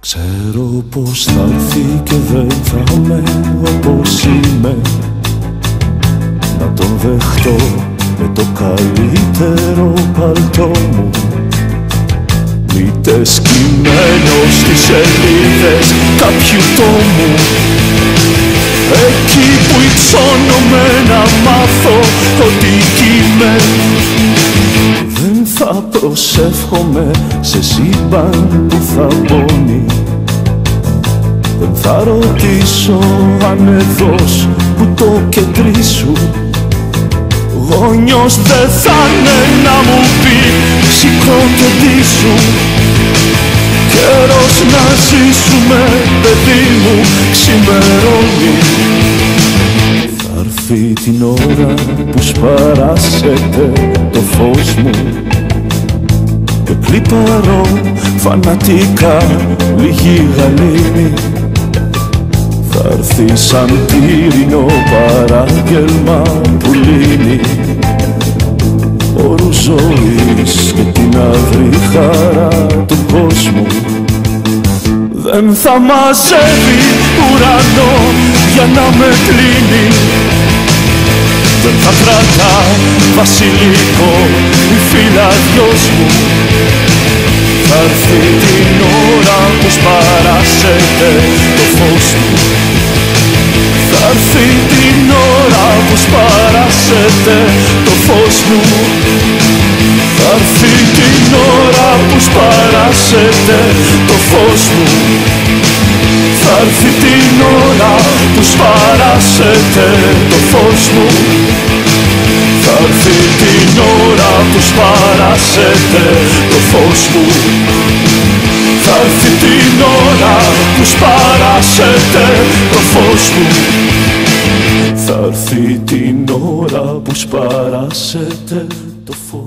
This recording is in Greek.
Ξέρω πως θα έρθει και δεν θα είμαι όπως είμαι. Να τον δεχτώ με το καλύτερο παλτό μου, είτε σκυμμένο στις σελίδες κάποιου τόμου. Εκεί που υψώνομαι να μάθω ότι είμαι. Δεν θα προσεύχομαι σε σύμπαν που θα πόνει. Δεν θα ρωτήσω αν εδώς που το κεντρί σου γόνιος δεν θα είναι να μου πει σηκώ το ντύ σου. Καιρός να ζήσουμε παιδί μου ξημερώνει. Θα έρθει την ώρα που σπαράσετε το φως μου και κλιπαρώ φανατικά λίγη γαλήνη. Θα έρθει σαν πύρινο παράγγελμα που λύνει όρους ζωής και την αυρή χαρά του κόσμου. Δεν θα μαζεύει ουρανό για να με κλείνει. Δεν θα κρατά βασιλικό η φυλαδιός μου. Θα έρθει την ώρα που σπαράσετε το φως μου. Θα έρθει την ώρα που σπαράσετε το φως μου. Θα έρθει την ώρα που σπαράσετε το φως μου. Θα έρθει την ώρα που σπαράσετε το φως μου. Θα έρθει την ώρα που σπαράσετε το φως μου. Θα έρθει την ώρα που σπαράσετε το φως μου. Θα έρθει την ώρα που σπαράσετε το φως.